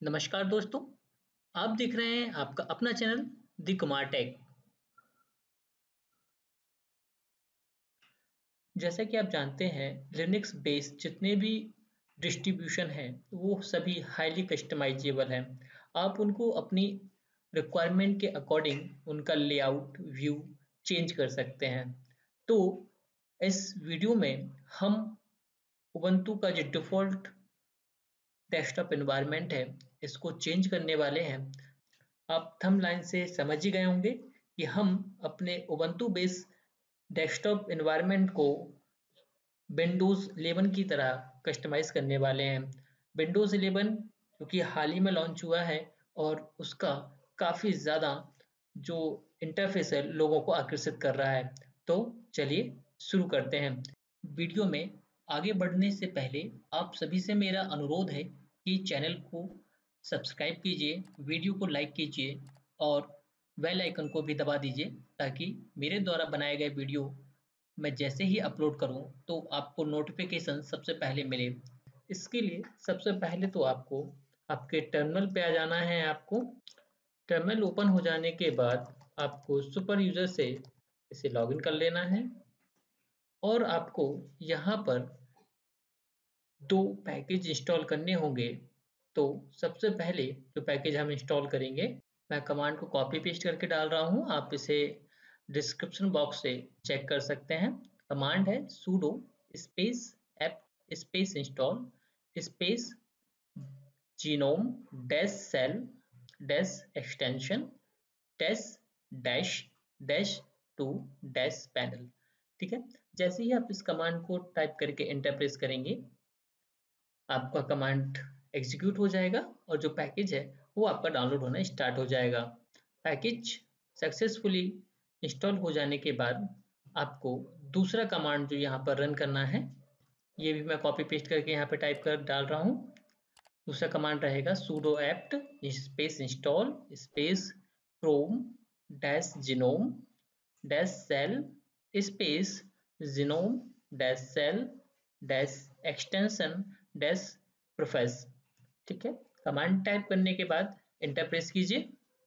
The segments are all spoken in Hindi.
नमस्कार दोस्तों, आप देख रहे हैं आपका अपना चैनल दी कुमार टेक। जैसा कि आप जानते हैं, लिनक्स बेस्ड जितने भी डिस्ट्रीब्यूशन हैं वो सभी हाईली कस्टमाइजेबल हैं। आप उनको अपनी रिक्वायरमेंट के अकॉर्डिंग उनका लेआउट व्यू चेंज कर सकते हैं। तो इस वीडियो में हम उबंटू का जो डिफ़ॉल्ट डेस्कटॉप एनवायरनमेंट है इसको चेंज करने वाले हैं। आप थंबनेल से समझ ही गए होंगे कि हम अपने उबंटू बेस डेस्कटॉप एनवायरनमेंट को विंडोज़ 11 की तरह कस्टमाइज करने वाले हैं। विंडोज़ 11 जो कि हाल ही में लॉन्च हुआ है और उसका काफ़ी ज़्यादा जो इंटरफेस है लोगों को आकर्षित कर रहा है। तो चलिए शुरू करते हैं। वीडियो में आगे बढ़ने से पहले आप सभी से मेरा अनुरोध है कि चैनल को सब्सक्राइब कीजिए, वीडियो को लाइक कीजिए और बेल आइकन को भी दबा दीजिए ताकि मेरे द्वारा बनाए गए वीडियो मैं जैसे ही अपलोड करूं तो आपको नोटिफिकेशन सबसे पहले मिले। इसके लिए सबसे पहले तो आपको आपके टर्मिनल पे आ जाना है। आपको टर्मिनल ओपन हो जाने के बाद आपको सुपर यूजर से इसे लॉगिन कर लेना है और आपको यहाँ पर 2 पैकेज इंस्टॉल करने होंगे। तो सबसे पहले जो पैकेज हम इंस्टॉल करेंगे, मैं कमांड को कॉपी पेस्ट करके डाल रहा हूँ, आप इसे डिस्क्रिप्शन बॉक्स से चेक कर सकते हैं। कमांड है sudo space apt space install space genome dash cell dash extension dash dash dash to dash panel। ठीक है, जैसे ही आप इस कमांड को टाइप करके एंटर प्रेस करेंगे आपका कमांड एग्जीक्यूट हो जाएगा और जो पैकेज है वो आपका डाउनलोड होना स्टार्ट हो जाएगा। पैकेज सक्सेसफुली इंस्टॉल हो जाने के बाद आपको दूसरा कमांड जो यहाँ पर रन करना है, ये भी मैं कॉपी पेस्ट करके यहाँ पे टाइप कर डाल रहा हूँ। दूसरा कमांड रहेगा sudo apt space install space chrome dash genome dash cell space genome dash cell dash extension dash प्रोफेस। ठीक है, कमांड टाइप करने के बाद एंटर प्रेस कीजिए।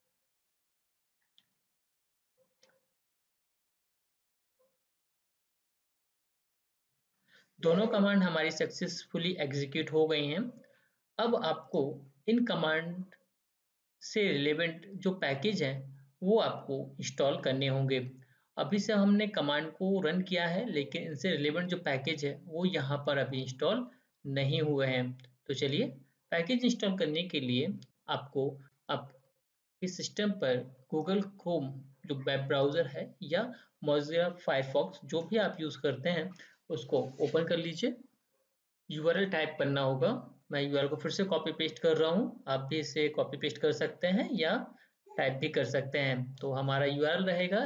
दोनों कमांड हमारी सक्सेसफुली एग्जीक्यूट हो गई हैं। अब आपको इन कमांड से रिलेवेंट जो पैकेज हैं वो आपको इंस्टॉल करने होंगे। अभी से हमने कमांड को रन किया है लेकिन इनसे रिलेवेंट जो पैकेज है वो यहाँ पर अभी इंस्टॉल नहीं हुए हैं। तो चलिए, पैकेज इंस्टॉल करने के लिए आपको आपके सिस्टम पर गूगल क्रोम जो वेब ब्राउज़र है या मोज़िला फायरफॉक्स जो भी आप यूज़ करते हैं उसको ओपन कर लीजिए। यूआरएल टाइप करना होगा। मैं यूआरएल को फिर से कॉपी पेस्ट कर रहा हूँ, आप भी इसे कॉपी पेस्ट कर सकते हैं या टाइप भी कर सकते हैं। तो हमारा यूआरएल रहेगा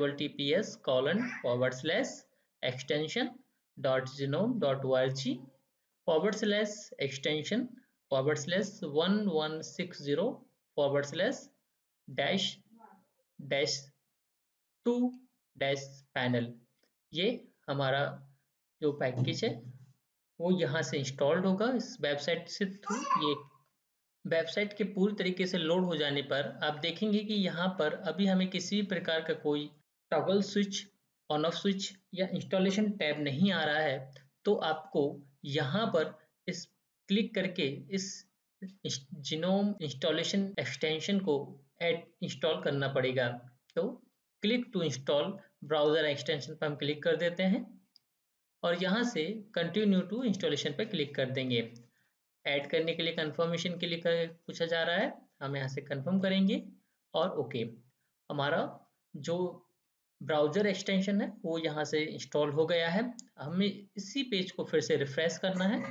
https://extension.genome.org/1160/-2-panel। ये हमारा जो पैकेज है वो यहाँ से इंस्टॉल्ड होगा इस वेबसाइट से थ्रू। ये वेबसाइट के पूरी तरीके से लोड हो जाने पर आप देखेंगे कि यहाँ पर अभी हमें किसी भी प्रकार का कोई toggle switch, on off switch या इंस्टॉलेशन टैब नहीं आ रहा है। तो आपको यहाँ पर इस क्लिक करके इस जीनोम इंस्टॉलेशन एक्सटेंशन को ऐड इंस्टॉल करना पड़ेगा। तो click to install browser extension पर हम क्लिक कर देते हैं और यहाँ से कंटिन्यू टू इंस्टॉलेशन पर क्लिक कर देंगे। ऐड करने के लिए कंफर्मेशन के लिए पूछा जा रहा है, हम यहाँ से कंफर्म करेंगे और ओके। हमारा जो ब्राउज़र एक्सटेंशन है वो यहाँ से इंस्टॉल हो गया है। हमें इसी पेज को फिर से रिफ्रेश करना है।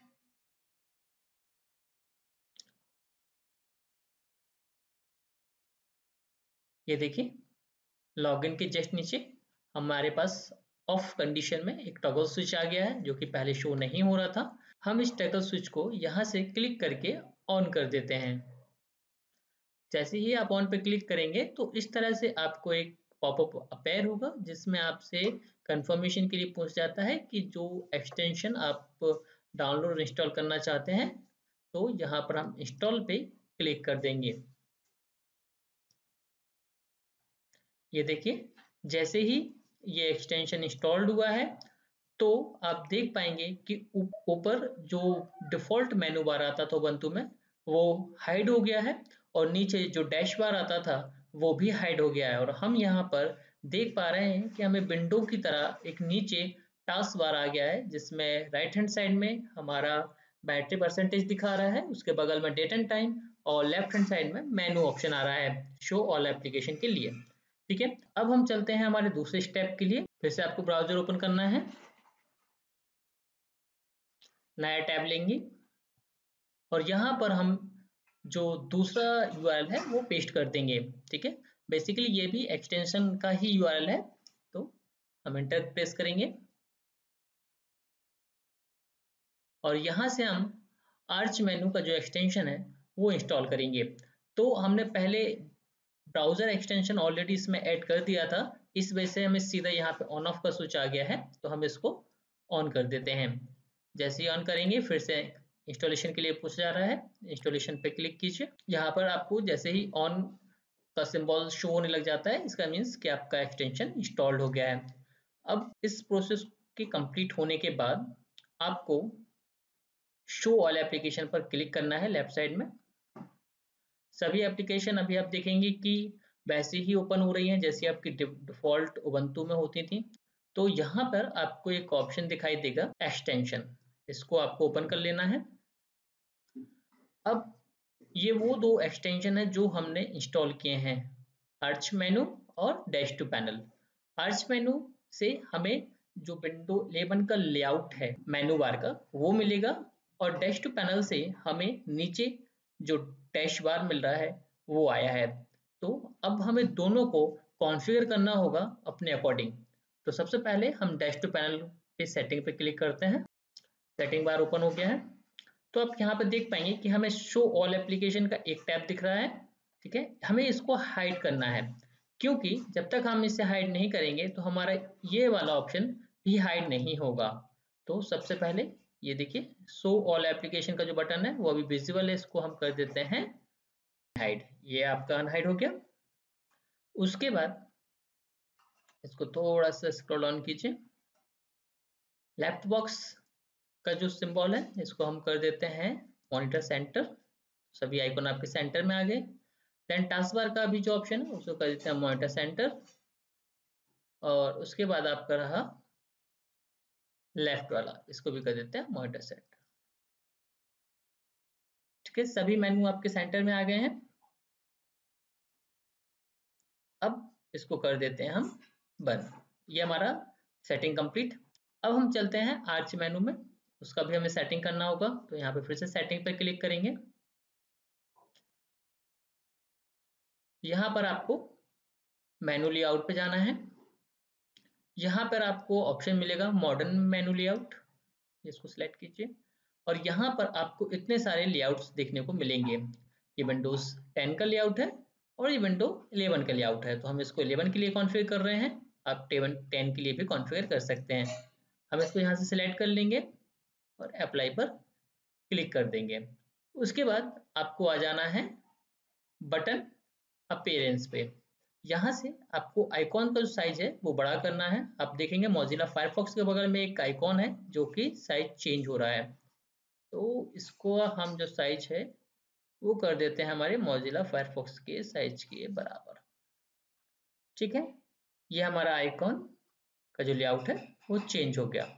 ये देखिए, लॉगिन के जस्ट नीचे हमारे पास ऑफ कंडीशन में एक टॉगल स्विच आ गया है जो कि पहले शो नहीं हो रहा था। हम इस टॉगल स्विच को यहाँ से क्लिक करके ऑन कर देते हैं। जैसे ही आप ऑन पे क्लिक करेंगे तो इस तरह से आपको एक पॉपअप अपेयर होगा जिसमें आपसे कंफर्मेशन के लिए पूछ जाता है कि जो एक्सटेंशन आप डाउनलोड इंस्टॉल करना चाहते हैं तो यहाँ पर हम इंस्टॉल पे क्लिक कर देंगे। ये देखिए, जैसे ही ये एक्सटेंशन इंस्टॉल्ड हुआ है तो आप देख पाएंगे कि ऊपर जो डिफ़ॉल्ट मेनू बार आता था उबंटू में वो हाइड हो गया है और नीचे जो डैश बार आता था वो भी हाइड हो गया है। और हम यहाँ पर देख पा रहे हैं कि हमें विंडो की तरह एक नीचे टास्क बार आ गया है, जिसमें राइट हैंड साइड में हमारा बैटरी परसेंटेज दिखा रहा है, उसके बगल में डेट एंड टाइम, और लेफ्ट हैंड साइड में मेनू ऑप्शन आ रहा है शो ऑल एप्लीकेशन के लिए। ठीक है, अब हम चलते हैं हमारे दूसरे स्टेप के लिए। फिर से आपको ब्राउजर ओपन करना है, नया टैब लेंगे और यहाँ पर हम जो दूसरा यूआरएल है वो पेस्ट कर देंगे। ठीक है, बेसिकली ये भी एक्सटेंशन का ही यूआरएल है, तो हम एंटर प्रेस करेंगे और यहाँ से हम आर्च मेनू का जो एक्सटेंशन है वो इंस्टॉल करेंगे। तो हमने पहले ब्राउजर एक्सटेंशन ऑलरेडी इसमें ऐड कर दिया था, इस वजह से हमें सीधा यहाँ पे ऑन ऑफ का स्विच आ गया है, तो हम इसको ऑन कर देते हैं। जैसे ही ऑन करेंगे फिर से इंस्टॉलेशन के लिए पूछ जा रहा है, इंस्टॉलेशन पे क्लिक कीजिए। यहाँ पर आपको जैसे ही ऑन का सिंबल शो होने लग जाता है, इसका मीन्स कि आपका एक्सटेंशन इंस्टॉल्ड हो गया है। अब इस प्रोसेस के कंप्लीट होने के बाद आपको शो ऑल एप्लीकेशन पर क्लिक करना है लेफ्ट साइड में। सभी एप्लीकेशन अभी आप देखेंगे कि वैसे ही ओपन हो रही हैं जैसी आपकी डिफॉल्ट उबंटू में होती थी। तो यहाँ पर आपको एक ऑप्शन दिखाई देगा एक्सटेंशन, इसको आपको ओपन कर लेना है। अब ये वो दो एक्सटेंशन है जो हमने इंस्टॉल किए हैं, आर्च मेनू और dash to panel. Arc menu से हमें जो विंडो 11 का लेआउट है मेनू बार का वो मिलेगा और डैश टू पैनल से हमें नीचे जो डैश बार मिल रहा है वो आया है। तो अब हमें दोनों को कॉन्फ़िगर करना होगा अपने अकॉर्डिंग। तो सबसे पहले हम डैश टू पैनल पे सेटिंग पे क्लिक करते हैं। सेटिंग बार ओपन हो गया है, तो आप यहाँ पे देख पाएंगे कि हमें शो ऑल एप्लीकेशन का एक टैब दिख रहा है। ठीक है, हमें इसको हाइड करना है, क्योंकि जब तक हम इसे हाइड नहीं करेंगे तो हमारा ये वाला ऑप्शन भी हाइड नहीं होगा। तो सबसे पहले ये देखिए शो ऑल एप्लीकेशन का जो बटन है वो अभी विजिबल है, इसको हम कर देते हैं हाइड। ये आपका अनहाइड हो गया। उसके बाद इसको थोड़ा सा स्क्रॉल डाउन कीजिए, लेफ्ट बॉक्स का जो सिंबल है इसको हम कर देते हैं मॉनिटर सेंटर। सभी आइकन आपके सेंटर में आ गए। देन टास्क बार का भी जो ऑप्शन है उसको कर देते हैं मॉनिटर सेंटर, और उसके बाद आपका रहा लेफ्ट वाला, इसको भी कर देते हैं मॉनिटर सेंटर। ठीक है, सभी मेनू आपके सेंटर में आ गए हैं। अब इसको कर देते हैं हम बंद। ये हमारा सेटिंग कंप्लीट। अब हम चलते हैं आर्च मेनू में, उसका भी हमें सेटिंग करना होगा। तो यहाँ पे फिर से सेटिंग पे क्लिक करेंगे। यहाँ पर आपको मेनू लेआउट पे जाना है। यहाँ पर आपको ऑप्शन मिलेगा मॉडर्न मेनू लेआउट, इसको सिलेक्ट कीजिए और यहाँ पर आपको इतने सारे लेआउट्स देखने को मिलेंगे। ये विंडोज 10 का लेआउट है और ये विंडो 11 का लेआउट है, तो हम इसको 11 के लिए कॉन्फ़िगर कर रहे हैं। आप 10 के लिए भी कॉन्फ़िगर कर सकते हैं। हम इसको यहाँ से सिलेक्ट कर लेंगे और अप्लाई पर क्लिक कर देंगे। उसके बाद आपको आ जाना है बटन अपीयरेंस पे। यहाँ से आपको आइकॉन का जो साइज है वो बड़ा करना है। आप देखेंगे मोजिला फायरफॉक्स के बगल में एक आइकॉन है जो कि साइज चेंज हो रहा है, तो इसको हम जो साइज है वो कर देते हैं हमारे मोजिला फायरफॉक्स के साइज के बराबर। ठीक है, ये हमारा आइकॉन का जो लेआउट है वो चेंज हो गया।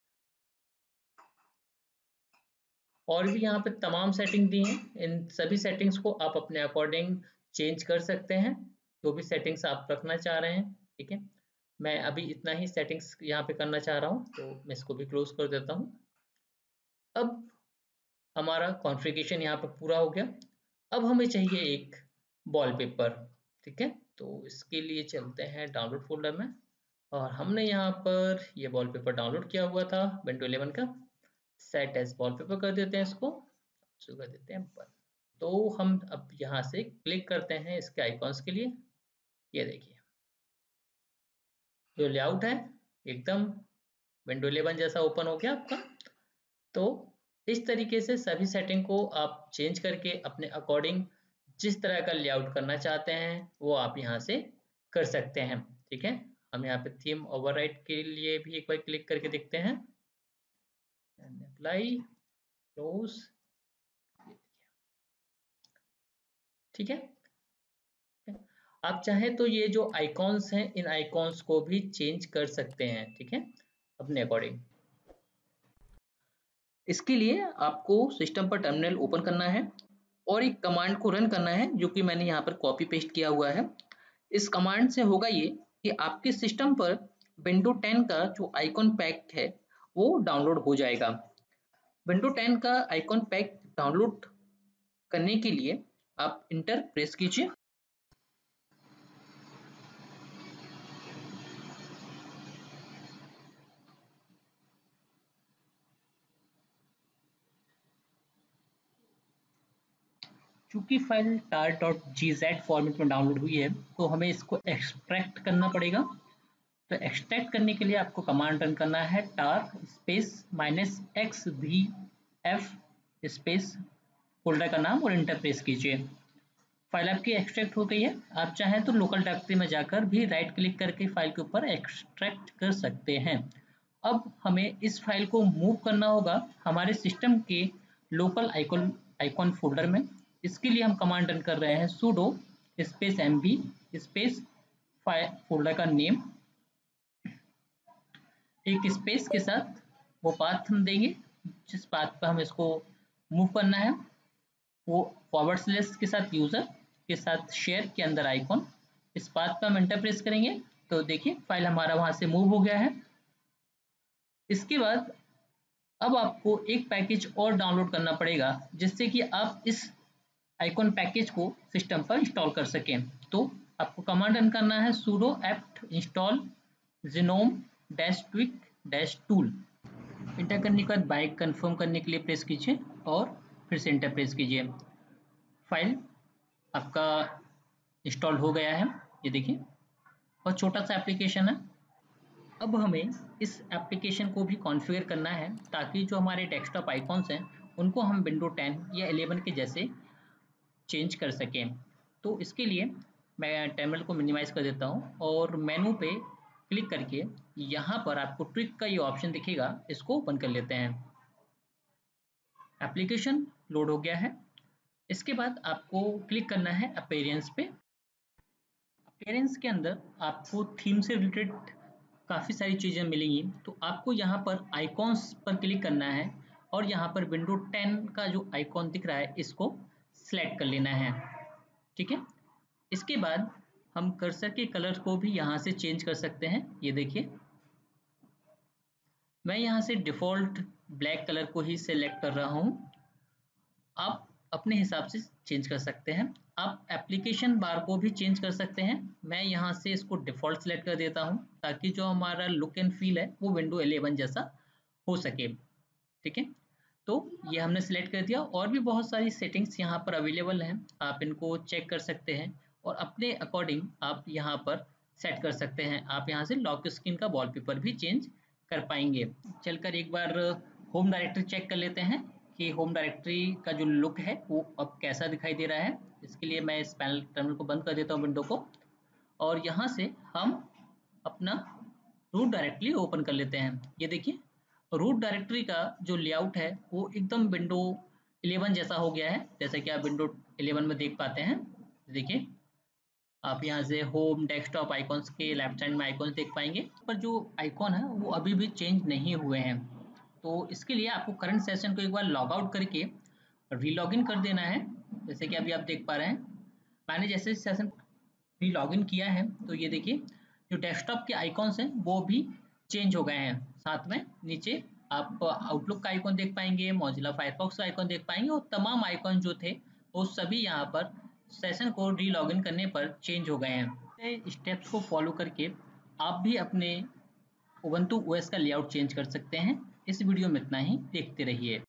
और भी यहाँ पे तमाम सेटिंग दी हैं, इन सभी सेटिंग्स को आप अपने अकॉर्डिंग चेंज कर सकते हैं, जो भी सेटिंग्स आप रखना चाह रहे हैं। ठीक है, मैं अभी इतना ही सेटिंग्स यहाँ पे करना चाह रहा हूँ, तो मैं इसको भी क्लोज कर देता हूँ। अब हमारा कॉन्फ़िगरेशन यहाँ पे पूरा हो गया। अब हमें चाहिए एक वॉलपेपर। ठीक है, तो इसके लिए चलते हैं डाउनलोड फोल्डर में और हमने यहाँ पर ये वॉलपेपर डाउनलोड किया हुआ था विंडो 11 का। सेट एज वॉलपेपर कर देते हैं, इसको शुरू कर देते हैं बंद। तो हम अब यहाँ से क्लिक करते हैं इसके आइकॉन्स के लिए। ये देखिए जो लेआउट है एकदम विंडो 11 जैसा ओपन हो गया आपका। तो इस तरीके से सभी सेटिंग को आप चेंज करके अपने अकॉर्डिंग जिस तरह का लेआउट करना चाहते हैं वो आप यहाँ से कर सकते हैं। ठीक है, हम यहाँ पे थीम ओवरराइड के लिए भी एक बार क्लिक करके देखते हैं, अप्लाई, क्लोज। ठीक है, आप चाहें तो ये जो आइकॉन्स हैं इन आइकॉन्स को भी चेंज कर सकते हैं। ठीक है, अपने अकॉर्डिंग। इसके लिए आपको सिस्टम पर टर्मिनल ओपन करना है और एक कमांड को रन करना है जो कि मैंने यहाँ पर कॉपी पेस्ट किया हुआ है। इस कमांड से होगा ये कि आपके सिस्टम पर विंडो 10 का जो आइकॉन पैक है वो डाउनलोड हो जाएगा। विंडो 10 का आइकॉन पैक डाउनलोड करने के लिए आप इंटर प्रेस कीजिए। चूंकि फाइल tar.gz फॉर्मेट में डाउनलोड हुई है तो हमें इसको एक्सट्रैक्ट करना पड़ेगा। तो एक्सट्रैक्ट करने के लिए आपको कमांड रन करना है tar space -xvf space folder का नाम और इंटर प्रेस कीजिए। फाइल आपकी एक्सट्रैक्ट हो गई है। आप चाहें तो लोकल डायरेक्टरी में जाकर भी राइट क्लिक करके फाइल के ऊपर एक्सट्रैक्ट कर सकते हैं। अब हमें इस फाइल को मूव करना होगा हमारे सिस्टम के लोकल आइकॉन फोल्डर में। इसके लिए हम कमांड रन कर रहे हैं sudo space mv space file folder का नेम, एक स्पेस के साथ वो पाथ हम देंगे जिस पाथ पर हम इसको मूव करना है, वो फॉरवर्ड स्लैश के साथ यूजर के साथ शेयर के अंदर आइकॉन। इस पाथ पर हम एंटर प्रेस करेंगे तो देखिए फाइल हमारा वहां से मूव हो गया है। इसके बाद अब आपको एक पैकेज और डाउनलोड करना पड़ेगा जिससे कि आप इस आइकॉन पैकेज को सिस्टम पर इंस्टॉल कर सकें। तो आपको कमांड रन करना है sudo apt install gnome-tweak-tool। Inter करने के बाद बाय कंफर्म करने के लिए प्रेस कीजिए और फिर से इंटर प्रेस कीजिए। फाइल आपका इंस्टॉल हो गया है, ये देखिए, बहुत छोटा सा एप्लीकेशन है। अब हमें इस एप्लीकेशन को भी कॉन्फ़िगर करना है ताकि जो हमारे डेस्कटॉप आइकॉन्स हैं उनको हम विंडो 10 या 11 के जैसे चेंज कर सकें। तो इसके लिए मैं टर्मिनल को मिनिमाइज़ कर देता हूँ और मेनू पे क्लिक करके यहाँ पर आपको ट्रिक का ये ऑप्शन दिखेगा, इसको ओपन कर लेते हैं। एप्लीकेशन लोड हो गया है। इसके बाद आपको क्लिक करना है अपीयरेंस पे। अपीयरेंस के अंदर आपको थीम से रिलेटेड काफ़ी सारी चीज़ें मिलेंगी। तो आपको यहाँ पर आइकॉन्स पर क्लिक करना है और यहाँ पर विंडो 10 का जो आइकॉन दिख रहा है इसको सिलेक्ट कर लेना है। ठीक है, इसके बाद हम कर्सर के कलर को भी यहाँ से चेंज कर सकते हैं। ये देखिए, मैं यहाँ से डिफ़ॉल्ट ब्लैक कलर को ही सिलेक्ट कर रहा हूँ। आप अपने हिसाब से चेंज कर सकते हैं। आप एप्लीकेशन बार को भी चेंज कर सकते हैं। मैं यहाँ से इसको डिफ़ॉल्ट सेलेक्ट कर देता हूँ ताकि जो हमारा लुक एंड फील है वो विंडो 11 जैसा हो सके। ठीक है, तो ये हमने सेलेक्ट कर दिया। और भी बहुत सारी सेटिंग्स यहाँ पर अवेलेबल हैं, आप इनको चेक कर सकते हैं और अपने अकॉर्डिंग आप यहाँ पर सेट कर सकते हैं। आप यहाँ से लॉक स्क्रीन का वॉलपेपर भी चेंज कर पाएंगे। चलकर एक बार होम डायरेक्टरी चेक कर लेते हैं कि होम डायरेक्टरी का जो लुक है वो अब कैसा दिखाई दे रहा है। इसके लिए मैं इस पैनल टर्मिनल को बंद कर देता हूँ विंडो को, और यहाँ से हम अपना रूट डायरेक्टरी ओपन कर लेते हैं। ये देखिए, रूट डायरेक्टरी का जो लेआउट है वो एकदम विंडो 11 जैसा हो गया है, जैसे कि आप विंडो 11 में देख पाते हैं। देखिए, आप यहाँ से होम डेस्कटॉप आइकॉन्स के लेफ्ट साइड में आइकॉन्स देख पाएंगे, पर जो आइकॉन है वो अभी भी चेंज नहीं हुए हैं। तो इसके लिए आपको करंट सेशन को एक बार लॉग आउट करके रीलॉगिन कर देना है। जैसे कि अभी आप देख पा रहे हैं, मैंने जैसे सेशन रीलॉगिन किया है तो ये देखिए जो डेस्कटॉप के आइकॉन्स हैं वो भी चेंज हो गए हैं। साथ में नीचे आप आउटलुक का आइकॉन देख पाएंगे, मौजिला फायरफॉक्स का आइकॉन देख पाएंगे, और तमाम आइकॉन जो थे वो सभी यहाँ पर सेशन को रीलॉगिन करने पर चेंज हो गए हैं। स्टेप्स को फॉलो करके आप भी अपने उबंटू ओएस का लेआउट चेंज कर सकते हैं। इस वीडियो में इतना ही, देखते रहिए।